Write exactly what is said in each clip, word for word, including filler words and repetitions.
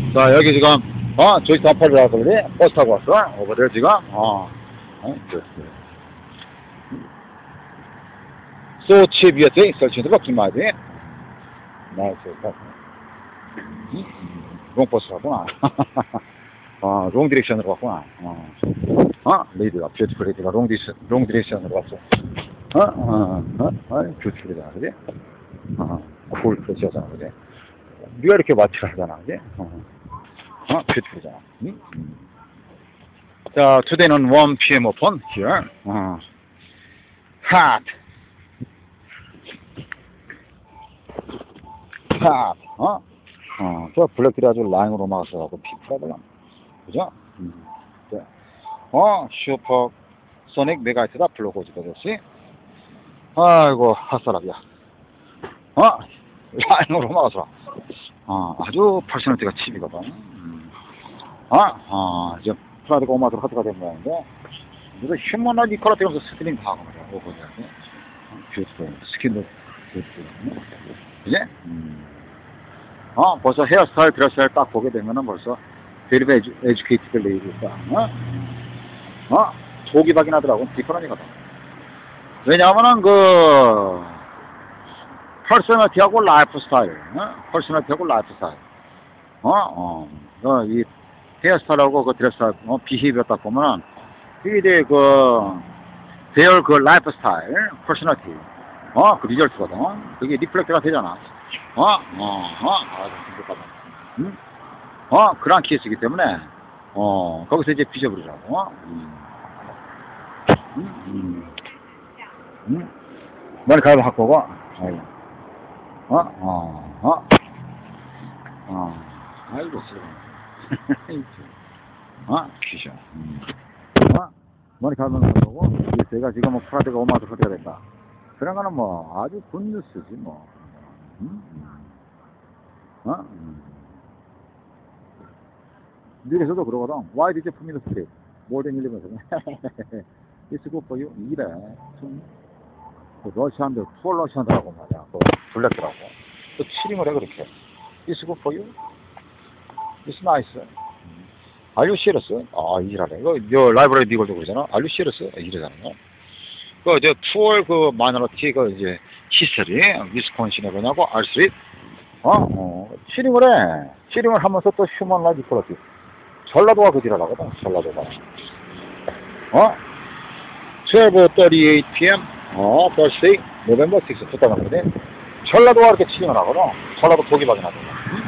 자, 여기 지금, 어, 조이스 한팔이라고 그러지? 버스 타고 왔어? 오버들 지금? 어. 어, 좋았어. So cheap, you think? Searching the book, my dear. Nice. 롱 버스 갔구나. 어, 롱 디렉션으로 갔구나. 어, 어, 레이드가, 뷰티풀 레이드가 롱 디렉션, 롱 디렉션으로 갔어. 어, 어, 어, 어, 뷰티풀이잖아, 그지? 어, 쿨 프레시하잖아, 그지? 네가 이렇게 마티를 하잖아, 그지? 어, 어, 뷰티풀이잖아. 응? 자, today는 one p m open here. 어, hot. hot. 어? 어, 저 블랙들이 아주 라인으로 막아서갖고 피프라더라. 그죠? 음. 네. 어, 슈퍼 소닉 메가이트다 블로고지 버렸지? 아이고, 핫사랍이야. 어? 라인으로 막아서. 어, 아주 퍼스널티가 칩이거든. 음. 어? 어, 이제 프라드가 오마드로 하드가 된 모양인데, 그래서 휴먼한 이퀄리티 하면서 스트링 다 하고 말이야. 오버드하게. 뷰티풀, 스킨도 뷰티풀. 그지? 음. 어, 벌써 헤어스타일, 드레스를 딱 보게 되면은 벌써 데리브 에듀, 에듀케이티드 레이디다. 어? 어? 속이 박이나더라고. 디퍼런이거든. 왜냐하면은 그 퍼스널티하고 라이프 스타일, 어? 퍼스널티하고 라이프 스타일. 어? 어. 어, 이 헤어스타일하고 그 드레스하고 어, 비헤이비어 딱 보면은 이게 그 대열 그 라이프 스타일, 퍼스널티. 어, 그 리절트거든. 그게 리플렉트가 되잖아. 어? 어, 어, 아, 잠깐만. 응? 어, 그런 케이스이기 때문에, 어, 거기서 이제 빚어버리라고. 어? 음. 응? 음. 응? 머리 가위바 갖고 오고, 아이고. 어? 어, 어? 어, 아이고, 싫어. 어? 귀셔. 음. 어? 머리 가위바 갖고 오고, 제가 지금 뭐 프라드가 오마드 소리가 됐다. 그런 거는 뭐, 아주 굿뉴스지, 뭐. 응? 어? 음. 미국에서도 그러거든. Why did you put me to sleep? More than eleven seven. It's good for you. 이래. 좀, 그 러시안들, 투어 러시안들하고 말이야. 또 블랙들하고. 또 치링을 해, 그렇게. It's good for you. It's nice. Are you serious? 아, 이지라래. 이거, 저, 라이브러리 니걸도 그러잖아. Are you serious? 이러잖아요. 그, 저, 투어 그 마이너리티, 그, 이제, 히스토리, 위스콘신에 그냐고, 알스리. 어? 어, 치링을 해. 치링을 하면서 또 휴먼 라이프 이퀄리티. 전라도가 그 지랄하거든, 전라도가. 어? twelve thirty-eight p m 어, Thursday, November sixth, 이천십일. 전라도가 이렇게 치링을 하거든. 전라도 독이박이 나거든.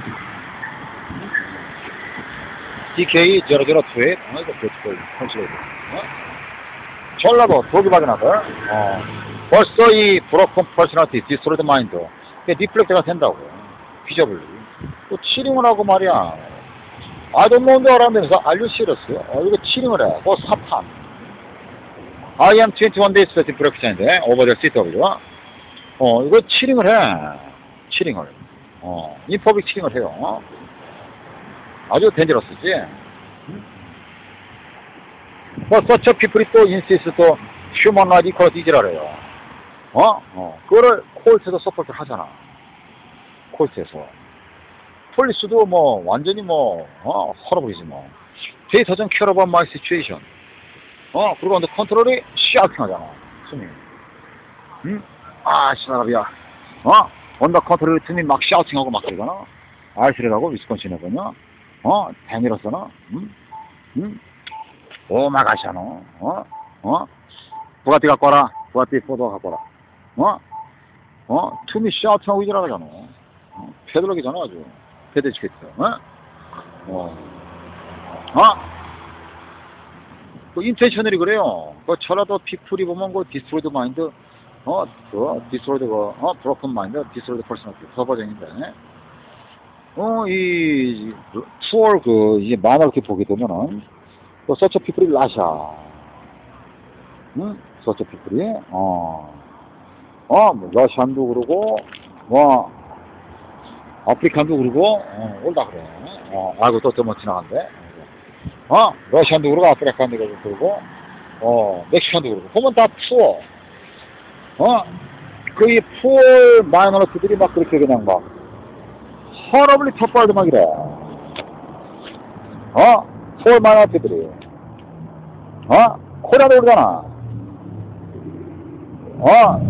디 케이 zero zero two eight, 어, 이거 beautiful, translate. 어? 전라도 독이박이 나거든. 어. 벌써 이 broken personality, destroyed mind, 이게 리플렉트가 된다고. 빚어버리. 또 치링을 하고 말이야. I don't know 줄 알았는데서 Are you serious? 어, 이거 치링을 해. 그 사탄. I am twenty-one days in production인데, over the C W. 어, 이거 치링을 해. 치링을. 어, 인퍼빅 치링을 해요. 어? 아주 덴저러스지? 뭐, such people이 또 insist 또 human right equality 이지라래요. 어? 어. 그거를 콜트에서 서포트 하잖아. 콜트에서. 폴리스도 뭐 완전히 뭐 어, 헐어버리지 뭐. They doesn't care about my situation. 어, 그리고 근데 컨트롤이 샤우팅하잖아. 스님. 응? 아, 시나라비야. 어? 언더 컨트롤 팀이 막 샤우팅하고 막 그러잖아. 알스레라고 위스콘신에거든요. 어? 데니러스나? 응? 응? 오마가샤노. 어? 어? 부가티 갖고 와라. 부가티 포도 갖고 와라. 어? 어? 툼이 샤우팅하고 이지라잖아. 어? 패들럭이잖아 아주. 패드치겠어. 어? 어? 어? 그 인텐셔널이 그래요. 그 전라도 피플이 보면 그 디스트로이드 마인드, 어, 그 디스트로이드 그 어, 브로큰 마인드, 디스트로이드 퍼스널티 서버쟁인데, 어, 이 투어 그 이제 만화 이렇게 보게 되면은 그 서처 피플이 라샤, 응? 서처 피플이 어, 어, 뭐 러시안도 그러고 뭐 아프리칸도 그러고 어, 올다 그래. 어, 아이고 또 또 뭐 지나간대. 어, 러시안도 그러고 아프리칸도 그러고 어, 멕시칸도 그러고 보면 다 푸어. 어, 그 이 푸어 마이너리티들이 막 그렇게 그냥 막 허러블리 텃발도 막 이래. 어? four minor people. 어? 코리아도 그러잖아. 어?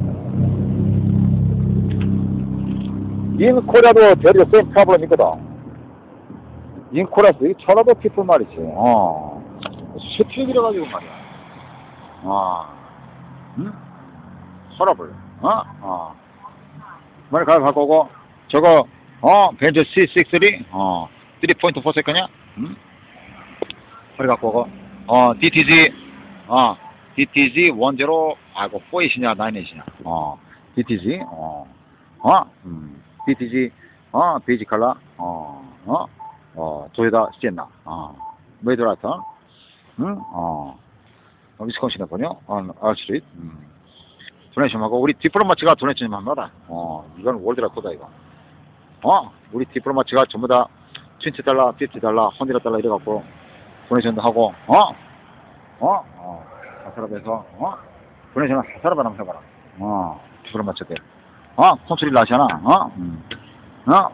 인 코리아도 there is the same problem 있거든. 인 코리아도 이 천하도 people 말이지. 어. 수트릭이라 가지고 말이야. 어. 응? 서랍을. 어? 어. 머리 가서 갖고 오고, 저거, 어, 벤저 씨 식스삼, 어, 삼 포인트 사 세컨이야? 응? 머리 갖고 오고, 어, 디티지, 어, 디티지 십, 아이고, 사이냐, 구이냐, 어, 디티지, 어, 어, 음, 디티지, 어, 베이지 컬러, 어, 어, 어, 도요타 시엔나, 어, 메이드라이터, 응? 어, 위스콘신에 보냐? 어, 알스트리트, 음. 도네이션하고 우리 디플로마츠가 도네이션 합니다. 어, 이건 월드 레코드다 이거. 어, 우리 디플로마츠가 전부 다 이십 달러, 오십 달러, 백 달러 이래갖고 도네이션도 하고, 어, 어, 어, 하사랍에서, 어, 도네이션을 하사랍 하나 해봐라. 어, 디플로마츠들. 어, 콘트리 라시아나, 어, 음, 어.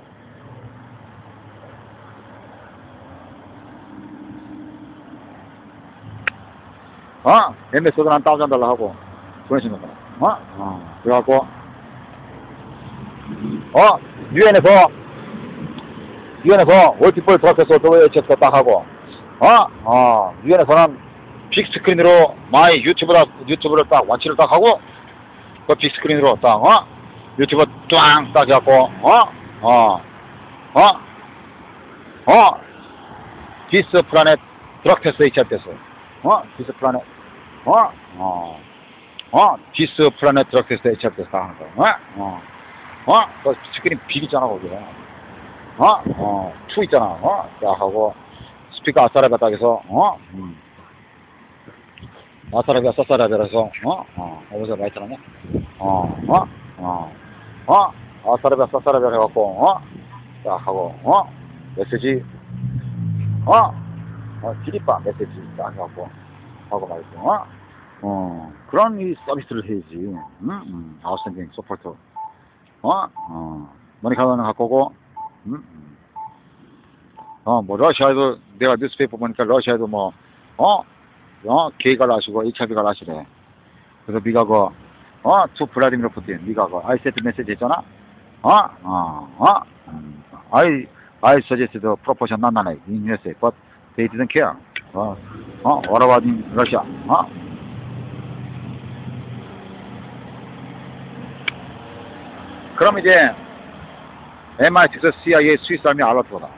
어, 엠에스도 한 다운 달러 하고 도네이션 해봐라. 어? 어. 그래갖고, 어, 유엔에서, 유엔에서 월티폴 드랍해서 더블유에이치에스 딱 하고, 어? 어, 유엔에서는 빅스크린으로 마이 유튜브다, 유튜브를 딱, 완치를 딱 하고, 그 빅스크린으로 딱, 어? 유튜브 꽝! 딱 해갖고, 어? 어, 어? 어? 디스 플라넷 드랍 테스트 에이치알 테스트. 어? 디스 플라넷, 어? 어. 어? 디스 플라넷 드럭 테스트 에이치알 테스트 하는 거. 어? 어? 어? 그 스크린 빅 있잖아, 거기. 어? 어? 투 있잖아. 어? 딱 하고, 스피커 아싸라비아 딱 해서, 어? 음. 아싸라비아, 사싸라비아라서, 어? 어? 어디서 많이 들었냐? 어? 어? 어? 어? 아싸라비아, 사싸라비아 해갖고, 어? 딱 하고, 어? 메시지, 어? 어? 디리빠 메시지 딱 해갖고, 하고 말이지, 어? 어, 그런 이 서비스를 해야지. 응? 응. 아웃스탠딩 서포터. 어? 어. 머니카드는 갖고 오고, 응? 어, 뭐, 러시아에도, 내가 뉴스페이퍼 보니까 러시아에도 뭐, 어? 어? 게이가 나시고, 에이치아이브가 나시래. 그래서 미가 그, 어? 투 블라디미르 푸틴, 미가 그, I sent message 했잖아? 어? 어? 어? 음. I, I suggested the proportion not none in U S A, but they didn't care. 어? 어? What about in Russia? 어? 그럼 이제 엠 아이 식스, 씨 아이 에이, 스위스 아미 알라트거다.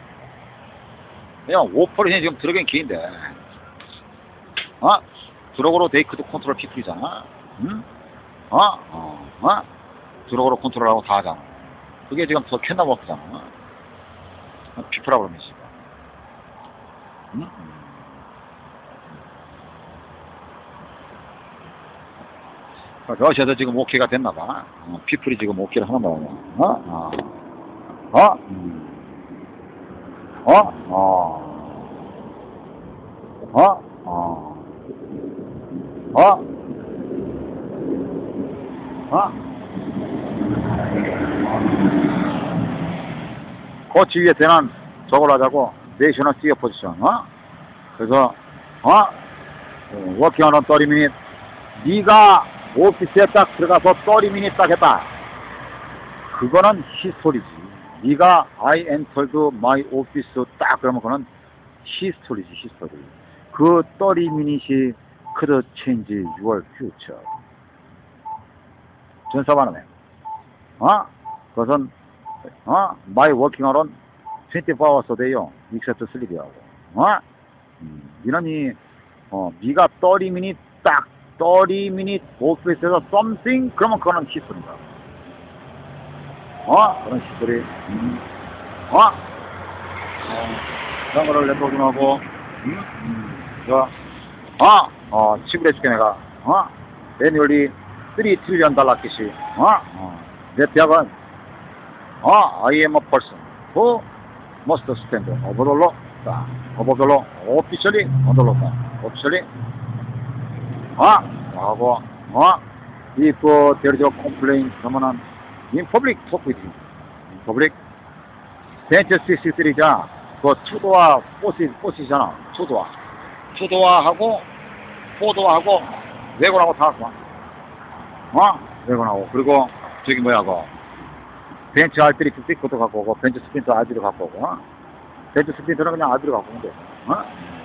그냥 오 퍼센트 지금 들어가긴 긴데, 어? 드럭으로 데이크도 컨트롤 피플이잖아. 응? 어? 어? 어? 드럭으로 컨트롤하고 다 하잖아. 그게 지금 더 캔나 워크잖아. 피플하고 그러면 씨. 응? 러시아도 지금 오케이가 됐나봐. 어, 피플이 지금 오케이를 하는 거야. 어? 어? 어? 음. 어? 어? 어? 어? 어? 어? 코치 위에 대한 저걸 하자고, 내셔널 시어 포지션, 어? 그래서, 어? 워킹 한 삼십 미닛, 네가 오피스에 딱 들어가서 삼십 미닛 딱 했다. 그거는 히스토리지. 네가 I entered my office 딱 그러면 그거는 히스토리지, 히스토리. 그 삼십 미닛이 could change your future. 전사반하네. 어? 그것은, 어? my working hour은 이십사 hours a day요. except sleep이라고. 어? 음, 이러니, 어, 네가 삼십 미닛 딱, 삼십 미닛 오피스에서 something 그러면 그거는 히스토리다. 어? 그런 히스토리. 음. 어? 어? 그런 거를 랩보기하고, 음? 음. 저, 어? 어, 치부해줄게 내가. 어? 매뉴얼리 삼 트릴리언 달러 씩 어? 어. 내 대학은, 어? I am a person who must stand over the law. 자, over the law. officially on the law. officially. 어? 하고, 어? if there is a complaint, 그러면은, in public talk with him. in public. 벤처 식스삼이잖아. 그 투도와 포시, 포시잖아. 투도와. 투도와하고, 포도하고, 외곤하고 다 갖고 와. 어? 외곤하고. 그리고, 저기 뭐야, 그, 벤츠 알피리 빅것도 갖고 오고, 벤츠 스핀터 알피리 갖고 오고, 어? 벤츠 스핀터는 그냥 알피리 갖고 오면 돼. 어?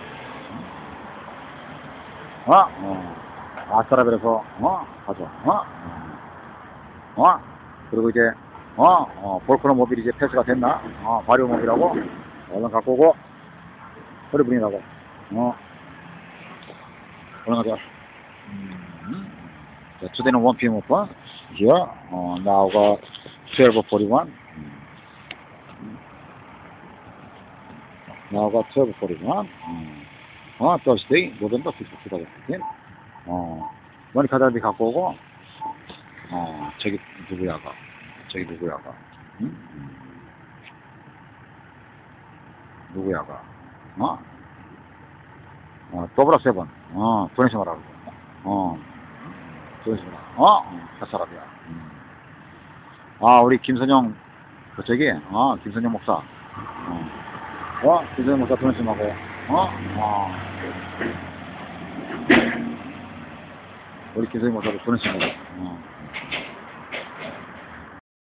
어? 어. 아스트라벨에서, 어? 가져. 어? 어? 그리고 이제, 어? 어, 볼크로 모빌이 이제 패스가 됐나? 어, 바리오 모빌하고, 얼른 갖고 오고, 허리 분이라고. 어? 얼른 가자. 음. 자, today one p m open. Here, uh, now got twelve forty-one. Now got twelve forty-one. 어, Thursday, November fifth, twenty fifteen. 어, 머니 카드를 갖고 오고, 어, 저기 누구야가, 저기 누구야가, 응? 누구야가, 어? 어, 더블아 세븐, 어, 도네시마라고, 어, 도네시마라, 어, 핫사람이야. 음. 아, 우리 김선영, 그 저기, 어, 김선영 목사, 어, 어, 김선영 목사 도네시마고, 어, 어, 우리 김선영 목사도 도네시마고, 어.